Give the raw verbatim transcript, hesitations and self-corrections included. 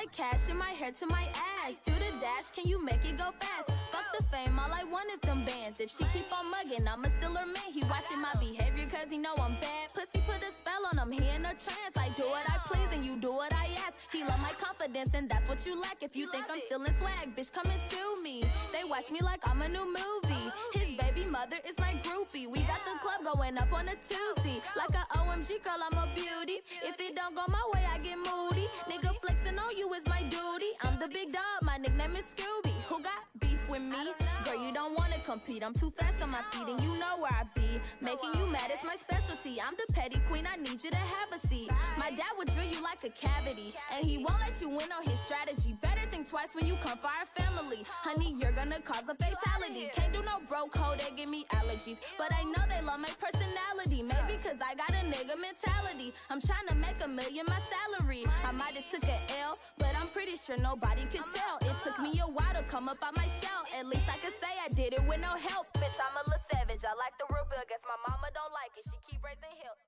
like cash in my hair to my ass. Do the dash, can you make it go fast? Fuck the fame, all I want is them bands. If she keep on mugging, I'ma still her man. He watching my behavior cause he know I'm bad. Pussy put a spell on him, he in a trance. I do what I please and you do what I ask. He love my confidence and that's what you lack. If you think I'm still in swag, bitch, come and sue me. They watch me like I'm a new movie. His baby mother is my groupie. We got the club going up on a Tuesday. Like a O M G girl, I'm a beauty. If it don't go my way, I get moody. Nigga flexing on you is my duty. I'm the big dog, my nickname is Scooby. Who got beef with me? Girl, you don't wanna compete. I'm too fast on my feet and you know where I be. Making you mad is my specialty. I'm the petty queen, I need you to have a seat. My dad would drill you like a cavity, and he won't let you win on his strategy. Better think twice when you come for our family. Honey, you're gonna cause a fatality. Can't do no broke hoe, they give me allergies. But I know they love my personality. Maybe cause I got a nigga mentality. I'm trying to make a million my salary. I might have took a L, but I'm pretty sure nobody could tell. It took me a while to come up out my shell. At least I could say I did it with no help. Bitch, I'm a little savage, I like the real bill. Guess my mama don't like it, she keep raising hell.